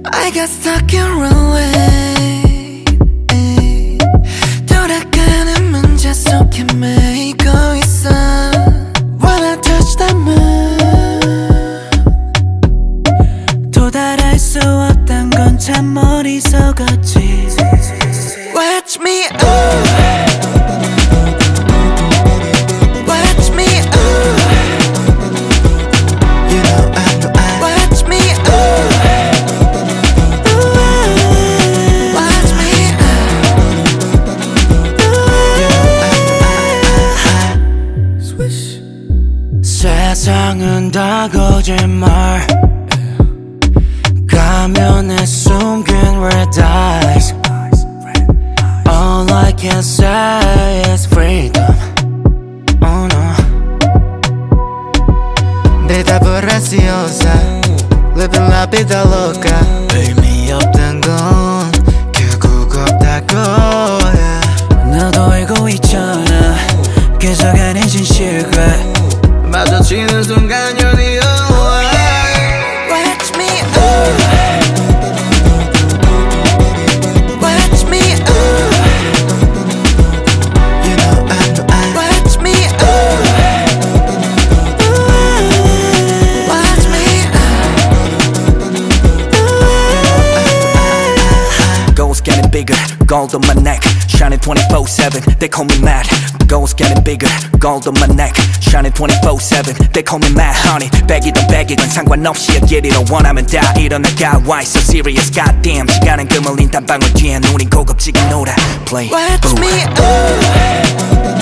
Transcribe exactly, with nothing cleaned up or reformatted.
I got stuck in runway. 돌아가는 문제 속에 매이고 있어. When I touch the moon, 도달할 수 없단 건 참 어리석었지. Watch me, ooh. 세상은 다 거짓말 가면에 숨긴 red eyes. All I can say is freedom. Oh no. 대답을 할 수 없어. Living la vida loca. 의미 없단 건 결국 없다고. yeah. 너도 알고 있잖아. 계속 아닌 진실과 마주치는 순간 you're the only one. Watch me, ooh. Watch me, ooh. You know I know I. Watch me, ooh. Watch me, ooh. Goals getting bigger, gold on my neck, shining twenty-four seven. They call me mad. Goals getting bigger, gold on my neck, shining twenty-four seven. They call me mad honey. 백이든 백이든 상관없이 여기리로 원하면 다 일어나가. Why so serious? Goddamn. 시간은 그물린 단방울 뒤엔 우린 고급지게 놀아. Play, Watch boom. me, ooh.